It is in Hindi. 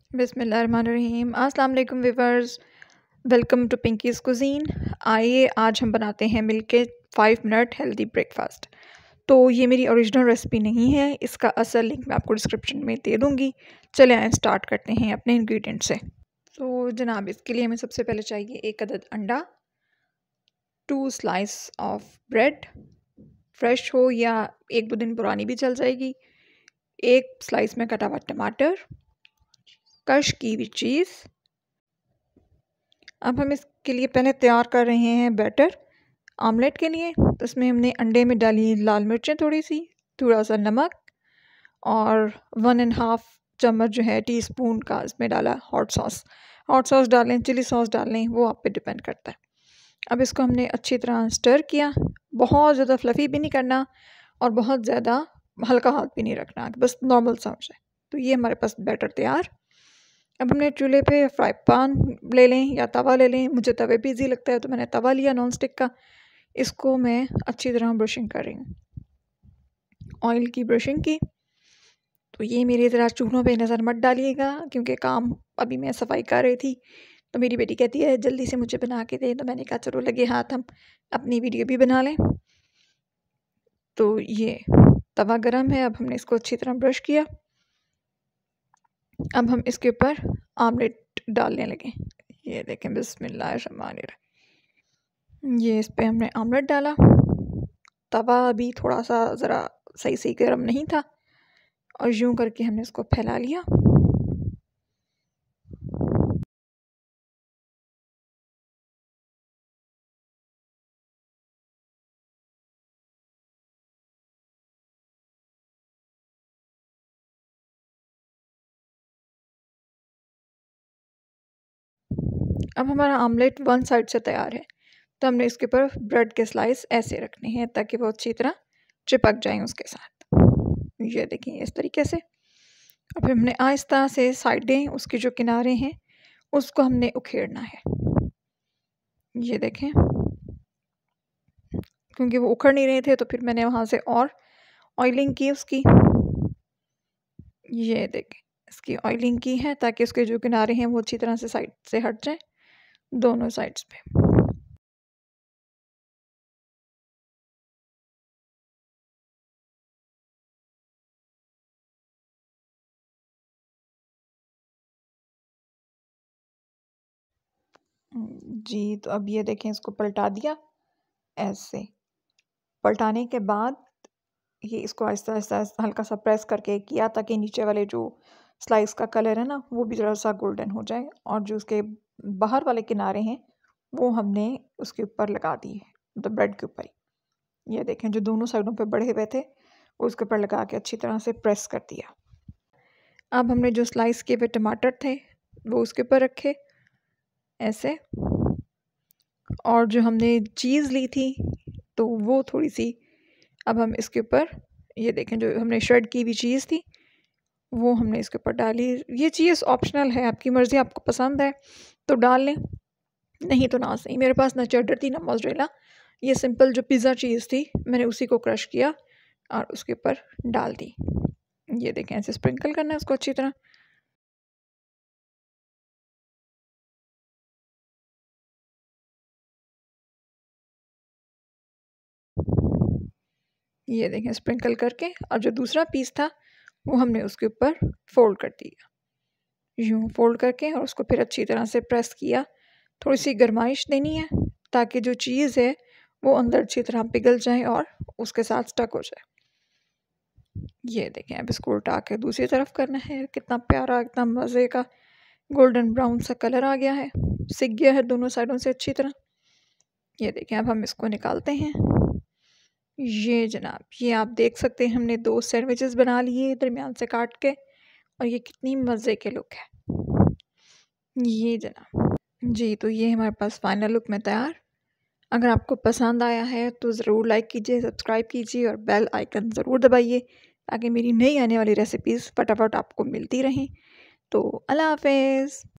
बिस्मिल्लाहिर्रहमानिर्रहीम। अस्सलाम वालेकुम viewers, welcome to Pinky's cuisine. आइए आज हम बनाते हैं मिलके 5 मिनट हेल्दी ब्रेकफास्ट। तो ये मेरी ओरिजिनल रेसिपी नहीं है, इसका असल लिंक मैं आपको डिस्क्रिप्शन में दे दूँगी। चले आए स्टार्ट करते हैं अपने इंग्रेडिएंट से। तो जनाब इसके लिए हमें सबसे पहले चाहिए 1 अदद अंडा, 2 स्लाइस ऑफ ब्रेड, फ्रेश हो या 1-2 दिन पुरानी भी चल जाएगी, 1 स्लाइस में कटा हुआ टमाटर, क्रश की हुई चीज़। अब हम इसके लिए पहले तैयार कर रहे हैं बैटर आमलेट के लिए। तो इसमें हमने अंडे में डाली लाल मिर्चें थोड़ी सी, थोड़ा सा नमक और 1.5 चम्मच जो है टीस्पून का इसमें डाला हॉट सॉस। हॉट सॉस डालें, चिली सॉस डालें, वो आप पे डिपेंड करता है। अब इसको हमने अच्छी तरह स्टर किया। बहुत ज़्यादा फ्लफ़ी भी नहीं करना और बहुत ज़्यादा हल्का हाथ भी नहीं रखना, बस नॉर्मल सा हो जाए। तो ये हमारे पास बैटर तैयार। अब हमने चूल्हे पे फ्राई पैन ले लें या तवा ले लें, मुझे तवे पे ईजी लगता है तो मैंने तवा लिया नॉन स्टिक का। इसको मैं अच्छी तरह ब्रशिंग कर रही हूँ, ऑयल की ब्रशिंग की। तो ये मेरी ज़रा चूल्हों पे नज़र मत डालिएगा क्योंकि काम अभी मैं सफाई कर रही थी। तो मेरी बेटी कहती है जल्दी से मुझे बना के दे, तो मैंने कहा चलो लगे हाथ हम अपनी वीडियो भी बना लें। तो ये तवा गरम है, अब हमने इसको अच्छी तरह ब्रश किया। अब हम इसके ऊपर आमलेट डालने लगे। ये देखें, बिस्मिल्लाहिर्रहमानिर्रहीम। ये इस पे हमने आमलेट डाला। तवा अभी थोड़ा सा ज़रा सही सही गर्म नहीं था और यूं करके हमने इसको फैला लिया। अब हमारा आमलेट वन साइड से तैयार है, तो हमने इसके ऊपर ब्रेड के स्लाइस ऐसे रखने हैं ताकि वो अच्छी तरह चिपक जाएं उसके साथ। ये देखिए इस तरीके से। अब हमने आहिस्ता से साइडें, उसके जो किनारे हैं उसको हमने उखेड़ना है। ये देखें, क्योंकि वो उखड़ नहीं रहे थे तो फिर मैंने वहाँ से और ऑयलिंग की उसकी। ये देखें, इसकी ऑयलिंग की है ताकि उसके जो किनारे हैं वो अच्छी तरह से साइड से हट जाए दोनों साइड्स पे। जी, तो अब ये देखें, इसको पलटा दिया ऐसे। पलटाने के बाद ये इसको आहिस्ता आहिस्ता हल्का सा प्रेस करके किया ताकि नीचे वाले जो स्लाइस का कलर है ना वो भी ज़रा सा गोल्डन हो जाए, और जो उसके बाहर वाले किनारे हैं वो हमने उसके ऊपर लगा दिए, मतलब ब्रेड के ऊपर ही। ये देखें, जो दोनों साइडों पे बढ़े हुए थे वो उसके ऊपर लगा के अच्छी तरह से प्रेस कर दिया। अब हमने जो स्लाइस किए हुए टमाटर थे वो उसके ऊपर रखे ऐसे, और जो हमने चीज़ ली थी तो वो थोड़ी सी अब हम इसके ऊपर, ये देखें जो हमने श्रेड की हुई चीज़ थी वो हमने इसके ऊपर डाली। ये चीज़ ऑप्शनल है, आपकी मर्ज़ी, आपको पसंद है तो डाल लें, नहीं तो ना सही। मेरे पास ना चेडर थी ना मोज़रेला, ये सिंपल जो पिज़्ज़ा चीज़ थी मैंने उसी को क्रश किया और उसके ऊपर डाल दी। ये देखें, ऐसे स्प्रिंकल करना है उसको अच्छी तरह। ये देखें स्प्रिंकल करके, और जो दूसरा पीस था वो हमने उसके ऊपर फोल्ड कर दिया, यूँ फोल्ड करके, और उसको फिर अच्छी तरह से प्रेस किया। थोड़ी सी गर्माइश देनी है ताकि जो चीज़ है वो अंदर अच्छी तरह पिघल जाए और उसके साथ स्टक हो जाए। ये देखें, अब इसको उल्टा के दूसरी तरफ करना है। कितना प्यारा, कितना मज़े का गोल्डन ब्राउन सा कलर आ गया है, सिक गया है दोनों साइडों से अच्छी तरह। ये देखें, अब हम इसको निकालते हैं। ये जनाब, ये आप देख सकते हैं हमने 2 सैंडविचेस बना लिए दरमियान से काट के, और ये कितनी मज़े के लुक है। ये जनाब, जी, तो ये हमारे पास फाइनल लुक में तैयार। अगर आपको पसंद आया है तो ज़रूर लाइक कीजिए, सब्सक्राइब कीजिए और बेल आइकन ज़रूर दबाइए ताकि मेरी नई आने वाली रेसिपीज़ फटाफट आपको मिलती रहें। तो अल्लाह हाफ़िज़।